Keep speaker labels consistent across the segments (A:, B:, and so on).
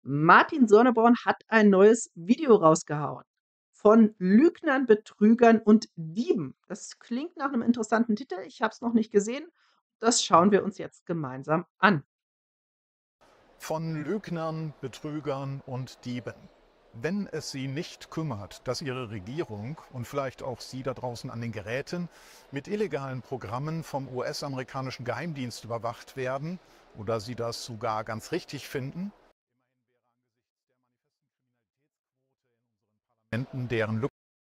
A: Martin Sonneborn hat ein neues Video rausgehauen. Von Lügnern, Betrügern und Dieben. Das klingt nach einem interessanten Titel. Ich habe es noch nicht gesehen. Das schauen wir uns jetzt gemeinsam an.
B: Von Lügnern, Betrügern und Dieben. Wenn es Sie nicht kümmert, dass Ihre Regierung und vielleicht auch Sie da draußen an den Geräten mit illegalen Programmen vom US-amerikanischen Geheimdienst überwacht werden oder Sie das sogar ganz richtig finden, deren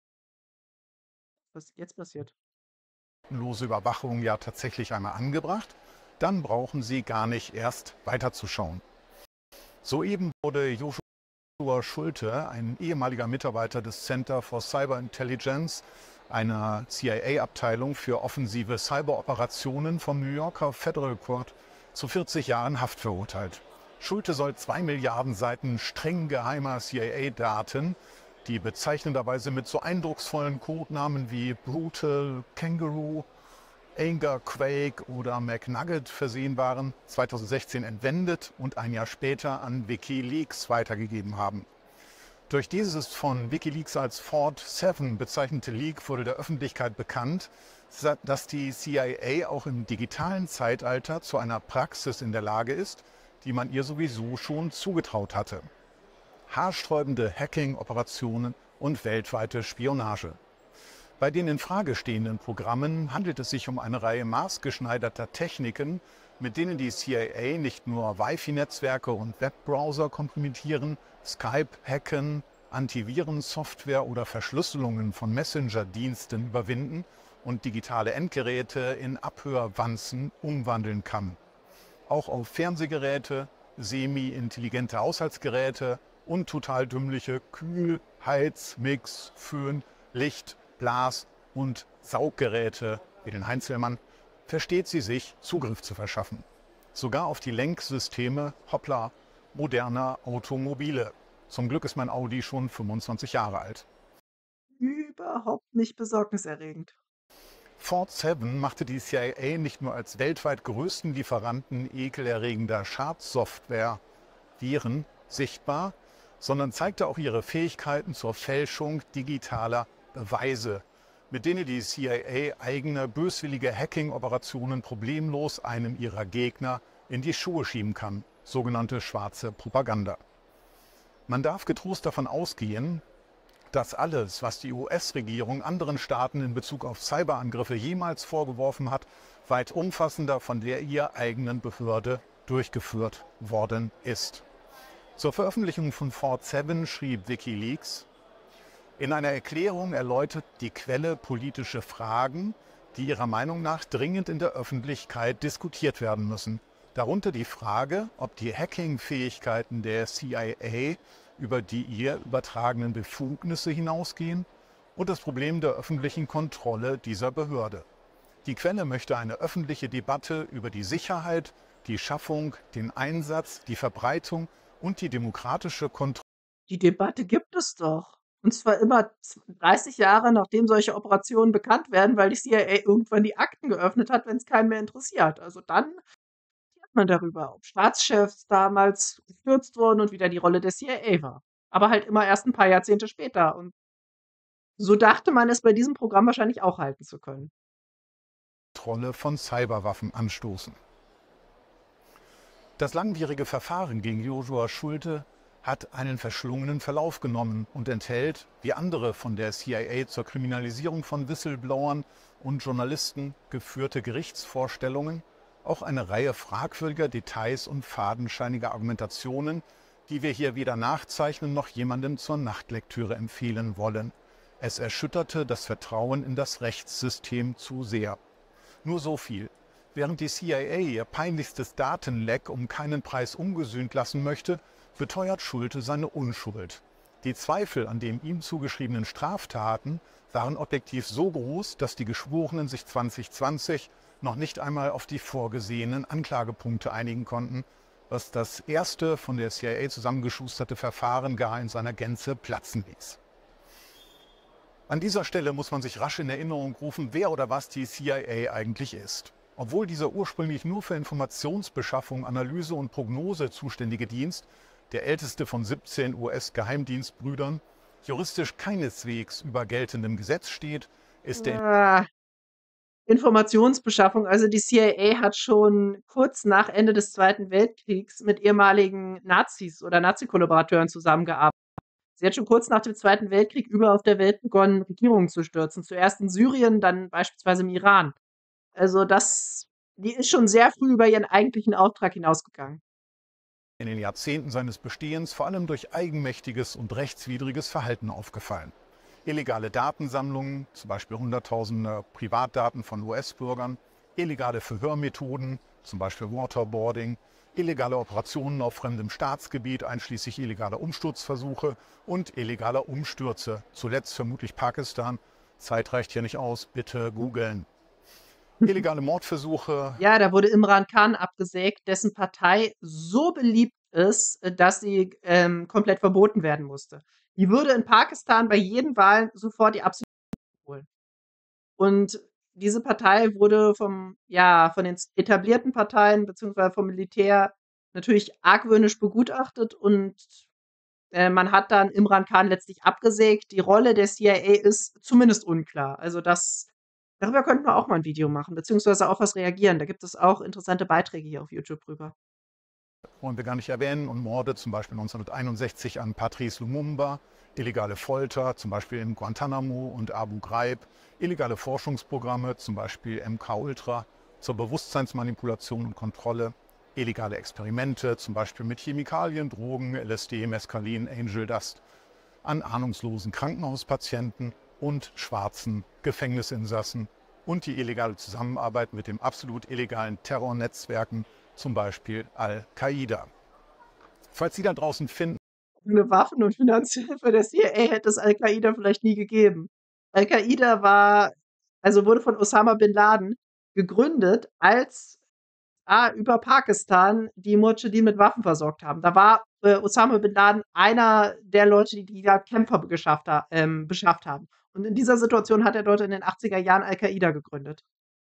A: Was jetzt passiert?
B: lückenlose Überwachung ja tatsächlich einmal angebracht, dann brauchen Sie gar nicht erst weiterzuschauen. Soeben wurde Joshua Schulte, ein ehemaliger Mitarbeiter des Center for Cyber Intelligence, einer CIA-Abteilung für offensive Cyberoperationen vom New Yorker Federal Court, zu 40 Jahren Haft verurteilt. Schulte soll 2 Milliarden Seiten streng geheimer CIA-Daten, die bezeichnenderweise mit so eindrucksvollen Codenamen wie Brutal, Kangaroo, Anger, Quake oder McNugget versehen waren, 2016 entwendet und ein Jahr später an WikiLeaks weitergegeben haben. Durch dieses von WikiLeaks als Fort 7 bezeichnete Leak wurde der Öffentlichkeit bekannt, dass die CIA auch im digitalen Zeitalter zu einer Praxis in der Lage ist, die man ihr sowieso schon zugetraut hatte: haarsträubende Hacking-Operationen und weltweite Spionage. Bei den in Frage stehenden Programmen handelt es sich um eine Reihe maßgeschneiderter Techniken, mit denen die CIA nicht nur Wi-Fi-Netzwerke und Webbrowser kompromittieren, Skype hacken, Antivirensoftware oder Verschlüsselungen von Messenger-Diensten überwinden und digitale Endgeräte in Abhörwanzen umwandeln kann. Auch auf Fernsehgeräte, semi-intelligente Haushaltsgeräte und total dümmliche Kühl-, Heiz-, Mix-, Föhn-, Licht-, Blas- und Sauggeräte wie den Heinzelmann versteht sie sich, Zugriff zu verschaffen. Sogar auf die Lenksysteme, hoppla, moderner Automobile. Zum Glück ist mein Audi schon 25 Jahre alt.
A: Überhaupt nicht besorgniserregend.
B: Fort 7 machte die CIA nicht nur als weltweit größten Lieferanten ekelerregender Schadsoftware, Viren, sichtbar, sondern zeigte auch ihre Fähigkeiten zur Fälschung digitaler Beweise, mit denen die CIA eigene böswillige Hacking-Operationen problemlos einem ihrer Gegner in die Schuhe schieben kann, sogenannte schwarze Propaganda. Man darf getrost davon ausgehen, dass alles, was die US-Regierung anderen Staaten in Bezug auf Cyberangriffe jemals vorgeworfen hat, weit umfassender von der ihr eigenen Behörde durchgeführt worden ist. Zur Veröffentlichung von Fort 7 schrieb WikiLeaks: In einer Erklärung erläutert die Quelle politische Fragen, die ihrer Meinung nach dringend in der Öffentlichkeit diskutiert werden müssen. Darunter die Frage, ob die Hacking-Fähigkeiten der CIA über die ihr übertragenen Befugnisse hinausgehen, und das Problem der öffentlichen Kontrolle dieser Behörde. Die Quelle möchte eine öffentliche Debatte über die Sicherheit, die Schaffung, den Einsatz, die Verbreitung und die demokratische Kontrolle.
A: Die Debatte gibt es doch. Und zwar immer 30 Jahre, nachdem solche Operationen bekannt werden, weil die CIA irgendwann die Akten geöffnet hat, wenn es keinen mehr interessiert. Also dann diskutiert man darüber, ob Staatschefs damals gestürzt wurden und wie da die Rolle der CIA war. Aber halt immer erst ein paar Jahrzehnte später. Und so dachte man es bei diesem Programm wahrscheinlich auch halten zu können.
B: Kontrolle von Cyberwaffen anstoßen. Das langwierige Verfahren gegen Joshua Schulte hat einen verschlungenen Verlauf genommen und enthält, wie andere von der CIA zur Kriminalisierung von Whistleblowern und Journalisten geführte Gerichtsvorstellungen, auch eine Reihe fragwürdiger Details und fadenscheiniger Argumentationen, die wir hier weder nachzeichnen noch jemandem zur Nachtlektüre empfehlen wollen. Es erschütterte das Vertrauen in das Rechtssystem zu sehr. Nur so viel: Während die CIA ihr peinlichstes Datenleck um keinen Preis ungesühnt lassen möchte, beteuert Schulte seine Unschuld. Die Zweifel an den ihm zugeschriebenen Straftaten waren objektiv so groß, dass die Geschworenen sich 2020 noch nicht einmal auf die vorgesehenen Anklagepunkte einigen konnten, was das erste von der CIA zusammengeschusterte Verfahren gar in seiner Gänze platzen ließ. An dieser Stelle muss man sich rasch in Erinnerung rufen, wer oder was die CIA eigentlich ist. Obwohl dieser ursprünglich nur für Informationsbeschaffung, Analyse und Prognose zuständige Dienst der älteste von 17 US-Geheimdienstbrüdern, juristisch keineswegs über geltendem Gesetz steht, ist der
A: Ah, Informationsbeschaffung. Also die CIA hat schon kurz nach Ende des Zweiten Weltkriegs mit ehemaligen Nazis oder Nazi-Kollaborateuren zusammengearbeitet. Sie hat schon kurz nach dem Zweiten Weltkrieg überall auf der Welt begonnen, Regierungen zu stürzen. Zuerst in Syrien, dann beispielsweise im Iran. Also die ist schon sehr früh über ihren eigentlichen Auftrag hinausgegangen.
B: in den Jahrzehnten seines Bestehens vor allem durch eigenmächtiges und rechtswidriges Verhalten aufgefallen. Illegale Datensammlungen, zum Beispiel Hunderttausende Privatdaten von US-Bürgern, illegale Verhörmethoden, zum Beispiel Waterboarding, illegale Operationen auf fremdem Staatsgebiet, einschließlich illegaler Umsturzversuche und illegaler Umstürze, zuletzt vermutlich Pakistan. Zeit reicht hier nicht aus, bitte googeln. Illegale Mordversuche.
A: Ja, da wurde Imran Khan abgesägt, dessen Partei so beliebt ist, dass sie komplett verboten werden musste. Die würde in Pakistan bei jeden Wahlen sofort die absolute holen. Und diese Partei wurde von den etablierten Parteien beziehungsweise vom Militär natürlich argwöhnisch begutachtet und man hat dann Imran Khan letztlich abgesägt. Die Rolle der CIA ist zumindest unklar. Also darüber könnten wir auch mal ein Video machen, beziehungsweise auf was reagieren. Da gibt es auch interessante Beiträge hier auf YouTube drüber.
B: Wollen wir gar nicht erwähnen, und Morde, zum Beispiel 1961 an Patrice Lumumba, illegale Folter, zum Beispiel in Guantanamo und Abu Ghraib, illegale Forschungsprogramme, zum Beispiel MK-Ultra, zur Bewusstseinsmanipulation und Kontrolle, illegale Experimente, zum Beispiel mit Chemikalien, Drogen, LSD, Mescalin, Angel Dust, an ahnungslosen Krankenhauspatienten und schwarzen Gefängnisinsassen und die illegale Zusammenarbeit mit dem absolut illegalen Terrornetzwerken, zum Beispiel Al-Qaida. Falls Sie da draußen finden,
A: Ohne Waffen und Finanzhilfe der CIA hätte es Al-Qaida vielleicht nie gegeben. Al-Qaida wurde von Osama bin Laden gegründet, als über Pakistan die Mudschahideen mit Waffen versorgt haben. Da war Osama bin Laden einer der Leute, die da Kämpfer beschafft haben. Und in dieser Situation hat er dort in den 80er Jahren Al-Qaida gegründet.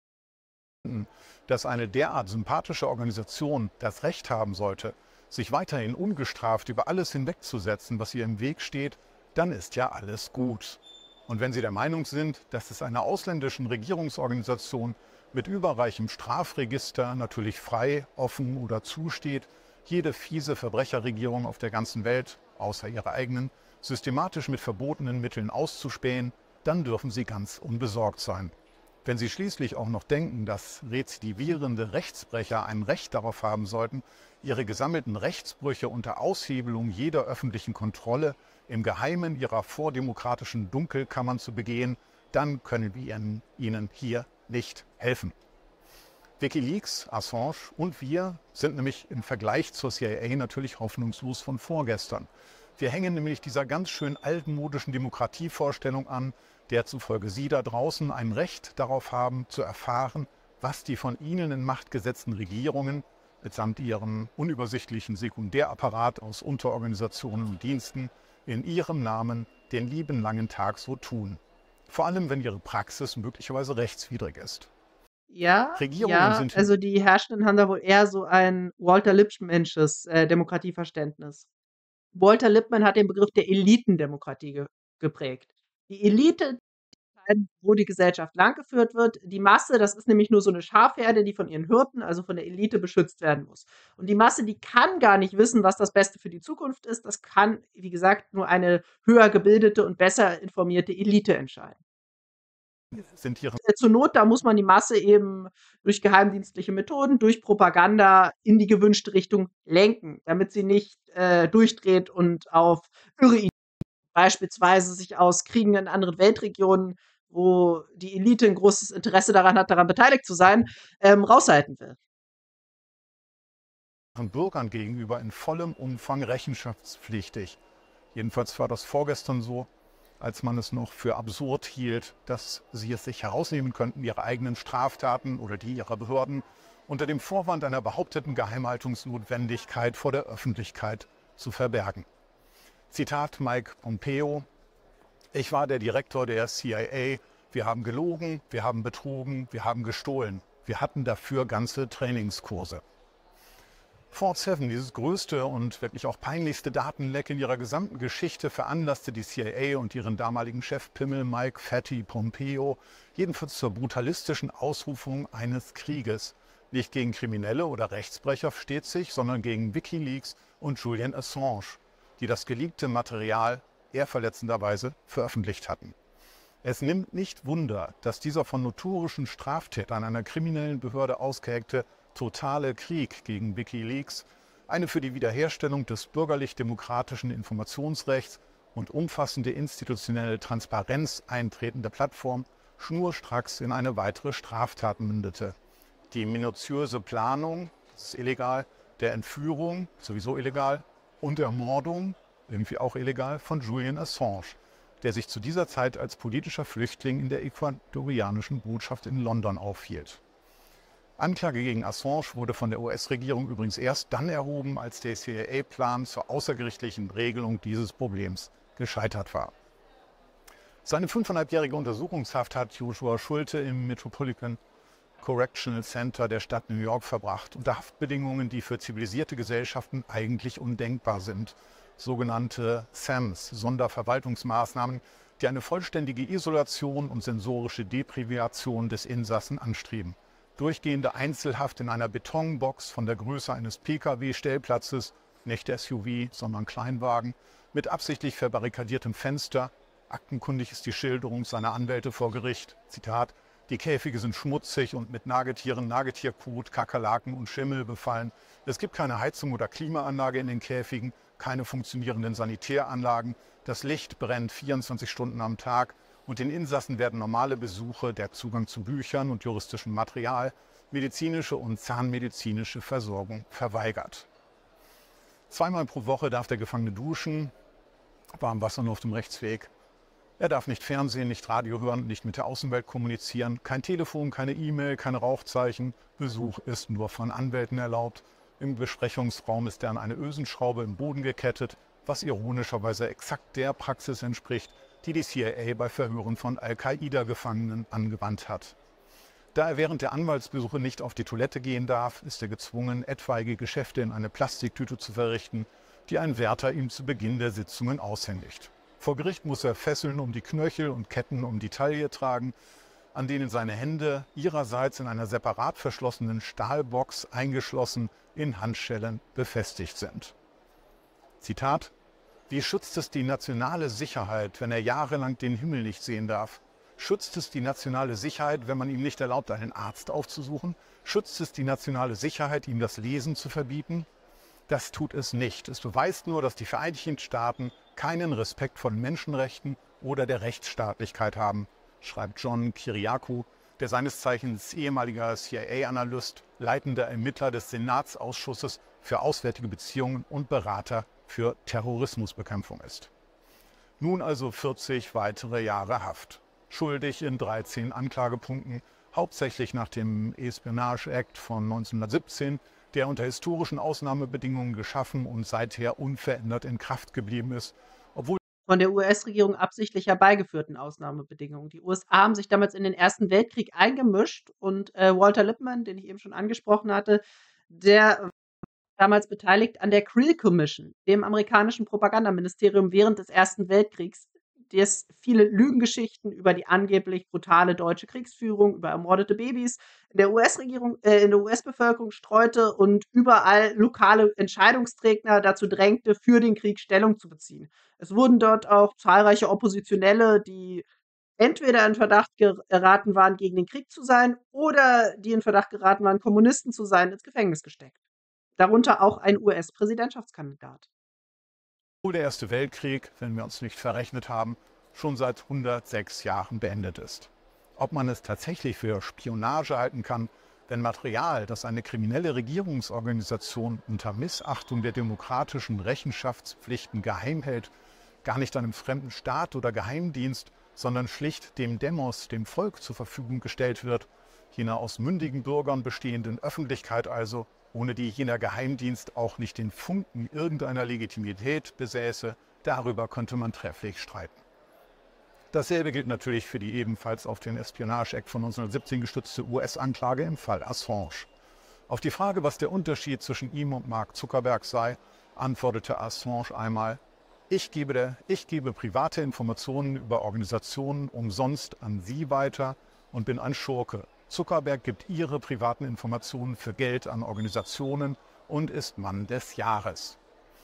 B: dass eine derart sympathische Organisation das Recht haben sollte, sich weiterhin ungestraft über alles hinwegzusetzen, was ihr im Weg steht, dann ist ja alles gut. Und wenn Sie der Meinung sind, dass es einer ausländischen Regierungsorganisation mit überreichem Strafregister natürlich frei, offen oder zusteht, jede fiese Verbrecherregierung auf der ganzen Welt, außer ihrer eigenen, systematisch mit verbotenen Mitteln auszuspähen, dann dürfen Sie ganz unbesorgt sein. Wenn Sie schließlich auch noch denken, dass rezidivierende Rechtsbrecher ein Recht darauf haben sollten, ihre gesammelten Rechtsbrüche unter Aushebelung jeder öffentlichen Kontrolle im Geheimen ihrer vordemokratischen Dunkelkammern zu begehen, dann können wir Ihnen hier nicht helfen. WikiLeaks, Assange und wir sind nämlich im Vergleich zur CIA natürlich hoffnungslos von vorgestern. Wir hängen nämlich dieser ganz schön altmodischen Demokratievorstellung an, der zufolge Sie da draußen ein Recht darauf haben, zu erfahren, was die von Ihnen in Macht gesetzten Regierungen mitsamt ihrem unübersichtlichen Sekundärapparat aus Unterorganisationen und Diensten in Ihrem Namen den lieben langen Tag so tun. Vor allem, wenn Ihre Praxis möglicherweise rechtswidrig ist.
A: Ja,
B: Regierungen sind
A: also die Herrschenden haben da wohl eher so ein Walter Lippmannsches Demokratieverständnis. Walter Lippmann hat den Begriff der Elitendemokratie geprägt. Die Elite entscheiden, wo die Gesellschaft langgeführt wird. Die Masse, das ist nämlich nur so eine Schafherde, die von ihren Hirten, also von der Elite, beschützt werden muss. Und die Masse, die kann gar nicht wissen, was das Beste für die Zukunft ist. Das kann, wie gesagt, nur eine höher gebildete und besser informierte Elite entscheiden.
B: Ihre
A: Zur Not, da muss man die Masse eben durch geheimdienstliche Methoden, durch Propaganda in die gewünschte Richtung lenken, damit sie nicht durchdreht und auf irre Ideen, beispielsweise sich aus Kriegen in anderen Weltregionen, wo die Elite ein großes Interesse daran hat, daran beteiligt zu sein, raushalten will.
B: Bürgern gegenüber in vollem Umfang rechenschaftspflichtig. Jedenfalls war das vorgestern so, als man es noch für absurd hielt, dass sie es sich herausnehmen könnten, ihre eigenen Straftaten oder die ihrer Behörden unter dem Vorwand einer behaupteten Geheimhaltungsnotwendigkeit vor der Öffentlichkeit zu verbergen. Zitat Mike Pompeo: Ich war der Direktor der CIA, wir haben gelogen, wir haben betrogen, wir haben gestohlen. Wir hatten dafür ganze Trainingskurse. Vault 7, dieses größte und wirklich auch peinlichste Datenleck in ihrer gesamten Geschichte, veranlasste die CIA und ihren damaligen Chefpimmel Mike Fatty Pompeo jedenfalls zur brutalistischen Ausrufung eines Krieges. Nicht gegen Kriminelle oder Rechtsbrecher versteht sich, sondern gegen WikiLeaks und Julian Assange, die das geleakte Material eher verletzenderweise veröffentlicht hatten. Es nimmt nicht Wunder, dass dieser von notorischen Straftätern einer kriminellen Behörde ausgehegte totale Krieg gegen WikiLeaks eine für die Wiederherstellung des bürgerlich-demokratischen Informationsrechts und umfassende institutionelle Transparenz eintretende Plattform schnurstracks in eine weitere Straftat mündete. Die minutiöse Planung, das ist illegal, der Entführung, sowieso illegal, und der Ermordung, irgendwie auch illegal, von Julian Assange, der sich zu dieser Zeit als politischer Flüchtling in der ecuadorianischen Botschaft in London aufhielt. Anklage gegen Assange wurde von der US-Regierung übrigens erst dann erhoben, als der CIA-Plan zur außergerichtlichen Regelung dieses Problems gescheitert war. Seine 5,5-jährige Untersuchungshaft hat Joshua Schulte im Metropolitan Correctional Center der Stadt New York verbracht, unter Haftbedingungen, die für zivilisierte Gesellschaften eigentlich undenkbar sind. Sogenannte SAMs, Sonderverwaltungsmaßnahmen, die eine vollständige Isolation und sensorische Deprivation des Insassen anstreben. Durchgehende Einzelhaft in einer Betonbox von der Größe eines Pkw-Stellplatzes, nicht SUV, sondern Kleinwagen, mit absichtlich verbarrikadiertem Fenster. Aktenkundig ist die Schilderung seiner Anwälte vor Gericht. Zitat: Die Käfige sind schmutzig und mit Nagetieren, Nagetierkot, Kakerlaken und Schimmel befallen. Es gibt keine Heizung oder Klimaanlage in den Käfigen, keine funktionierenden Sanitäranlagen. Das Licht brennt 24 Stunden am Tag und den Insassen werden normale Besuche, der Zugang zu Büchern und juristischem Material, medizinische und zahnmedizinische Versorgung verweigert. Zweimal pro Woche darf der Gefangene duschen, warm Wasser nur auf dem Rechtsweg. Er darf nicht Fernsehen, nicht Radio hören, nicht mit der Außenwelt kommunizieren, kein Telefon, keine E-Mail, keine Rauchzeichen. Besuch ist nur von Anwälten erlaubt. Im Besprechungsraum ist er an eine Ösenschraube im Boden gekettet, was ironischerweise exakt der Praxis entspricht, die die CIA bei Verhören von Al-Qaida-Gefangenen angewandt hat. Da er während der Anwaltsbesuche nicht auf die Toilette gehen darf, ist er gezwungen, etwaige Geschäfte in eine Plastiktüte zu verrichten, die ein Wärter ihm zu Beginn der Sitzungen aushändigt. Vor Gericht muss er Fesseln um die Knöchel und Ketten um die Taille tragen, an denen seine Hände ihrerseits in einer separat verschlossenen Stahlbox eingeschlossen in Handschellen befestigt sind. Zitat: Wie schützt es die nationale Sicherheit, wenn er jahrelang den Himmel nicht sehen darf? Schützt es die nationale Sicherheit, wenn man ihm nicht erlaubt, einen Arzt aufzusuchen? Schützt es die nationale Sicherheit, ihm das Lesen zu verbieten? Das tut es nicht. Es beweist nur, dass die Vereinigten Staaten keinen Respekt vor Menschenrechten oder der Rechtsstaatlichkeit haben, schreibt John Kiriakou, der seines Zeichens ehemaliger CIA-Analyst, leitender Ermittler des Senatsausschusses für Auswärtige Beziehungen und Berater für Terrorismusbekämpfung ist. Nun also 40 weitere Jahre Haft. Schuldig in 13 Anklagepunkten, hauptsächlich nach dem Espionage Act von 1917, der unter historischen Ausnahmebedingungen geschaffen und seither unverändert in Kraft geblieben ist, obwohl
A: Von der US-Regierung absichtlich herbeigeführten Ausnahmebedingungen. Die USA haben sich damals in den Ersten Weltkrieg eingemischt und Walter Lippmann, den ich eben schon angesprochen hatte, der damals beteiligt an der Creel Commission, dem amerikanischen Propagandaministerium während des Ersten Weltkriegs, das viele Lügengeschichten über die angeblich brutale deutsche Kriegsführung, über ermordete Babys in der US-Regierung, in der US-Bevölkerung streute und überall lokale Entscheidungsträger dazu drängte, für den Krieg Stellung zu beziehen. Es wurden dort auch zahlreiche Oppositionelle, die entweder in Verdacht geraten waren, gegen den Krieg zu sein, oder die in Verdacht geraten waren, Kommunisten zu sein, ins Gefängnis gesteckt. Darunter auch ein US-Präsidentschaftskandidat.
B: der Erste Weltkrieg, wenn wir uns nicht verrechnet haben, schon seit 106 Jahren beendet ist. Ob man es tatsächlich für Spionage halten kann, wenn Material, das eine kriminelle Regierungsorganisation unter Missachtung der demokratischen Rechenschaftspflichten geheim hält, gar nicht einem fremden Staat oder Geheimdienst, sondern schlicht dem Demos, dem Volk zur Verfügung gestellt wird, jener aus mündigen Bürgern bestehenden Öffentlichkeit also, ohne die jener Geheimdienst auch nicht den Funken irgendeiner Legitimität besäße, darüber konnte man trefflich streiten. Dasselbe gilt natürlich für die ebenfalls auf den Espionage Act von 1917 gestützte US-Anklage im Fall Assange. Auf die Frage, was der Unterschied zwischen ihm und Mark Zuckerberg sei, antwortete Assange einmal: Ich gebe private Informationen über Organisationen umsonst an Sie weiter und bin ein Schurke. Zuckerberg gibt Ihre privaten Informationen für Geld an Organisationen und ist Mann des Jahres.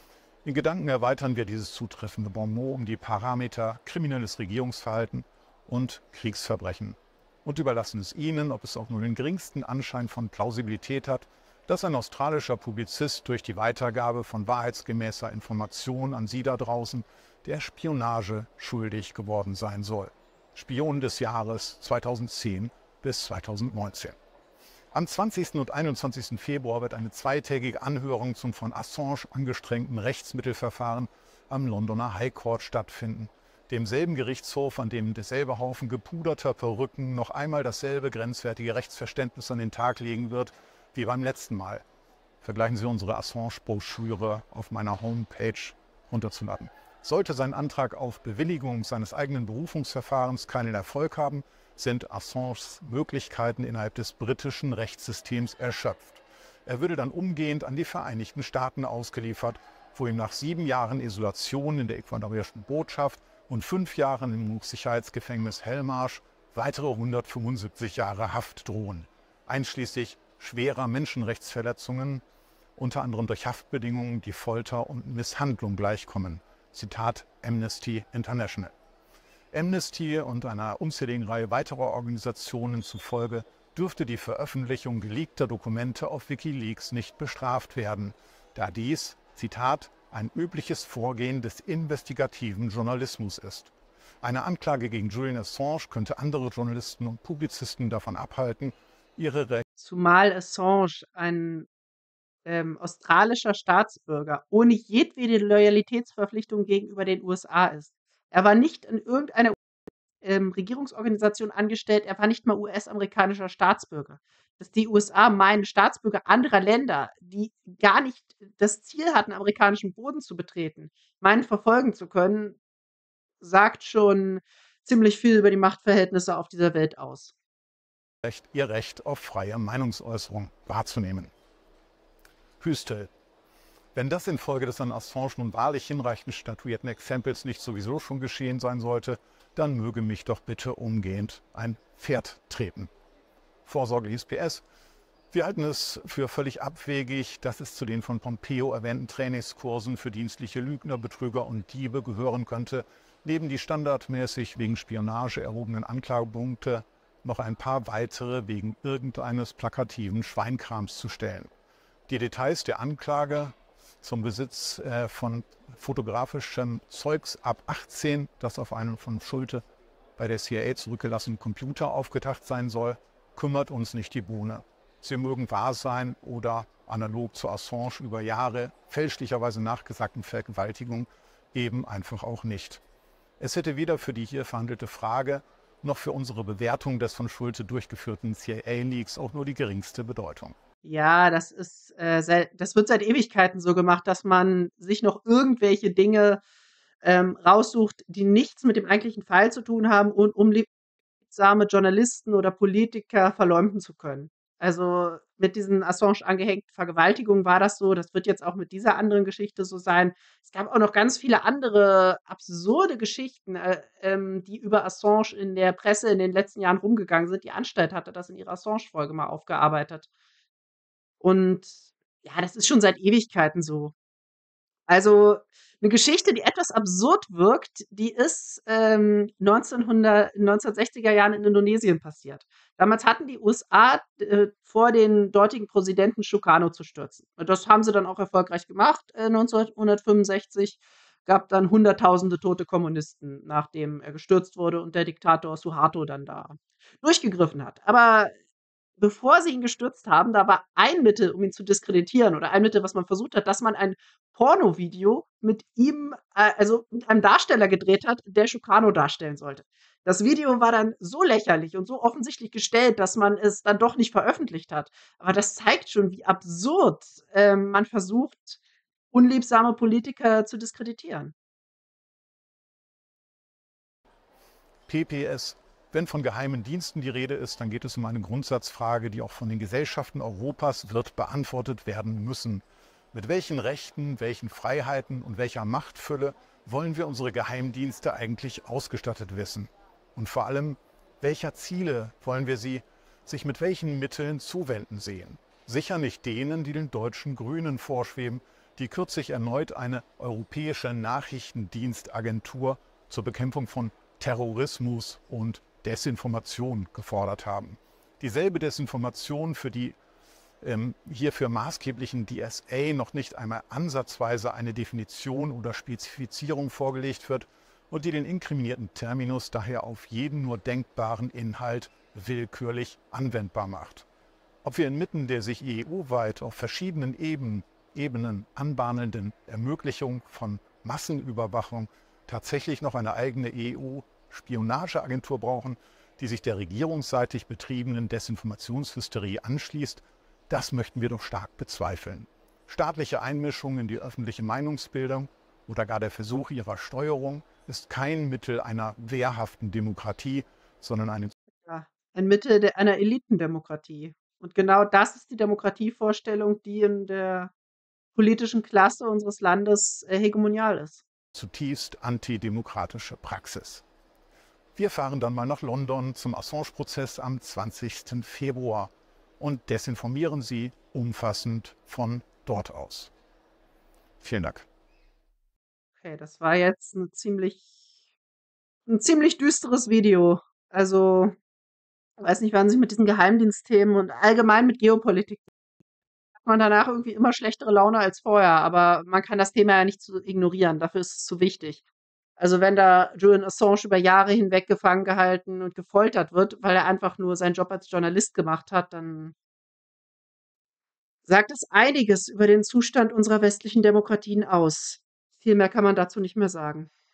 B: In Gedanken erweitern wir dieses zutreffende Bonmot um die Parameter kriminelles Regierungsverhalten und Kriegsverbrechen und überlassen es Ihnen, ob es auch nur den geringsten Anschein von Plausibilität hat, dass ein australischer Publizist durch die Weitergabe von wahrheitsgemäßer Information an Sie da draußen der Spionage schuldig geworden sein soll. Spion des Jahres 2010 bis 2019. Am 20. und 21. Februar wird eine zweitägige Anhörung zum von Assange angestrengten Rechtsmittelverfahren am Londoner High Court stattfinden, demselben Gerichtshof, an dem derselbe Haufen gepuderter Perücken noch einmal dasselbe grenzwertige Rechtsverständnis an den Tag legen wird wie beim letzten Mal. Vergleichen Sie unsere Assange-Broschüre auf meiner Homepage runterzuladen. Sollte sein Antrag auf Bewilligung seines eigenen Berufungsverfahrens keinen Erfolg haben, sind Assanges Möglichkeiten innerhalb des britischen Rechtssystems erschöpft. Er würde dann umgehend an die Vereinigten Staaten ausgeliefert, wo ihm nach 7 Jahren Isolation in der ecuadorianischen Botschaft und 5 Jahren im Hochsicherheitsgefängnis Hellmarsh weitere 175 Jahre Haft drohen, einschließlich schwerer Menschenrechtsverletzungen, unter anderem durch Haftbedingungen, die Folter und Misshandlung gleichkommen. Zitat Amnesty International. Amnesty und einer unzähligen Reihe weiterer Organisationen zufolge dürfte die Veröffentlichung geleakter Dokumente auf Wikileaks nicht bestraft werden, da dies, Zitat, ein übliches Vorgehen des investigativen Journalismus ist. Eine Anklage gegen Julian Assange könnte andere Journalisten und Publizisten davon abhalten, ihre Rechte.
A: Zumal Assange ein australischer Staatsbürger ohne jedwede Loyalitätsverpflichtung gegenüber den USA ist. Er war nicht in irgendeiner Regierungsorganisation angestellt, er war nicht mal US-amerikanischer Staatsbürger. Dass die USA meinen, Staatsbürger anderer Länder, die gar nicht das Ziel hatten, amerikanischen Boden zu betreten, meinen verfolgen zu können, sagt schon ziemlich viel über die Machtverhältnisse auf dieser Welt aus.
B: Ihr Recht auf freie Meinungsäußerung wahrzunehmen. Hüstel. Wenn das infolge des an Assange nun wahrlich hinreichend statuierten Exempels nicht sowieso schon geschehen sein sollte, dann möge mich doch bitte umgehend ein Pferd treten. Vorsorgliches PS. Wir halten es für völlig abwegig, dass es zu den von Pompeo erwähnten Trainingskursen für dienstliche Lügner, Betrüger und Diebe gehören könnte, neben die standardmäßig wegen Spionage erhobenen Anklagepunkte noch ein paar weitere wegen irgendeines plakativen Schweinkrams zu stellen. Die Details der Anklage zum Besitz von fotografischem Zeugs ab 18, das auf einem von Schulte bei der CIA zurückgelassenen Computer aufgetaucht sein soll, kümmert uns nicht die Bohne. Sie mögen wahr sein oder analog zu Assange über Jahre fälschlicherweise nachgesagten Vergewaltigung eben einfach auch nicht. Es hätte weder für die hier verhandelte Frage noch für unsere Bewertung des von Schulte durchgeführten CIA-Leaks auch nur die geringste Bedeutung.
A: Ja, das das wird seit Ewigkeiten so gemacht, dass man sich noch irgendwelche Dinge raussucht, die nichts mit dem eigentlichen Fall zu tun haben und um liebsame Journalisten oder Politiker verleumden zu können. Also mit diesen Assange angehängten Vergewaltigungen war das so. Das wird jetzt auch mit dieser anderen Geschichte so sein. Es gab auch noch ganz viele andere absurde Geschichten, die über Assange in der Presse in den letzten Jahren rumgegangen sind. Die Anstalt hatte das in ihrer Assange-Folge mal aufgearbeitet. Und ja, das ist schon seit Ewigkeiten so. Also, 'ne Geschichte, die etwas absurd wirkt, die ist, 1960er Jahren in Indonesien passiert. Damals hatten die USA, vor, den dortigen Präsidenten Sukarno zu stürzen. Und das haben sie dann auch erfolgreich gemacht, 1965. Gab dann hunderttausende tote Kommunisten, nachdem er gestürzt wurde und der Diktator Suharto dann da durchgegriffen hat. Aber bevor sie ihn gestürzt haben, da war ein Mittel, um ihn zu diskreditieren oder ein Mittel, was man versucht hat, dass man ein Pornovideo mit ihm, also mit einem Darsteller gedreht hat, der Sukarno darstellen sollte. Das Video war dann so lächerlich und so offensichtlich gestellt, dass man es dann doch nicht veröffentlicht hat. Aber das zeigt schon, wie absurd, man versucht, unliebsame Politiker zu diskreditieren.
B: PPS. Wenn von geheimen Diensten die Rede ist, dann geht es um eine Grundsatzfrage, die auch von den Gesellschaften Europas wird beantwortet werden müssen. Mit welchen Rechten, welchen Freiheiten und welcher Machtfülle wollen wir unsere Geheimdienste eigentlich ausgestattet wissen? Und vor allem, welcher Ziele wollen wir sie sich mit welchen Mitteln zuwenden sehen? Sicher nicht denen, die den deutschen Grünen vorschweben, die kürzlich erneut eine europäische Nachrichtendienstagentur zur Bekämpfung von Terrorismus und Desinformation gefordert haben. Dieselbe Desinformation, für die hierfür maßgeblichen DSA noch nicht einmal ansatzweise eine Definition oder Spezifizierung vorgelegt wird und die den inkriminierten Terminus daher auf jeden nur denkbaren Inhalt willkürlich anwendbar macht. Ob wir inmitten der sich EU-weit auf verschiedenen Ebenen anbahnenden Ermöglichung von Massenüberwachung tatsächlich noch eine eigene EU-Spionageagentur brauchen, die sich der regierungsseitig betriebenen Desinformationshysterie anschließt, das möchten wir doch stark bezweifeln. Staatliche Einmischung in die öffentliche Meinungsbildung oder gar der Versuch ihrer Steuerung ist kein Mittel einer wehrhaften Demokratie, sondern
A: Ja, ein Mittel einer Elitendemokratie. Und genau das ist die Demokratievorstellung, die in der politischen Klasse unseres Landes hegemonial ist.
B: zutiefst antidemokratische Praxis. Wir fahren dann mal nach London zum Assange-Prozess am 20. Februar und desinformieren Sie umfassend von dort aus. Vielen Dank.
A: Okay, das war jetzt ein ziemlich düsteres Video. Also, ich weiß nicht, wann sich mit diesen Geheimdienstthemen und allgemein mit Geopolitik hat man danach irgendwie immer schlechtere Laune als vorher, aber man kann das Thema ja nicht zu ignorieren, dafür ist es zu wichtig. Also, wenn da Julian Assange über Jahre hinweg gefangen gehalten und gefoltert wird, weil er einfach nur seinen Job als Journalist gemacht hat, dann sagt es einiges über den Zustand unserer westlichen Demokratien aus. Viel mehr kann man dazu nicht mehr sagen.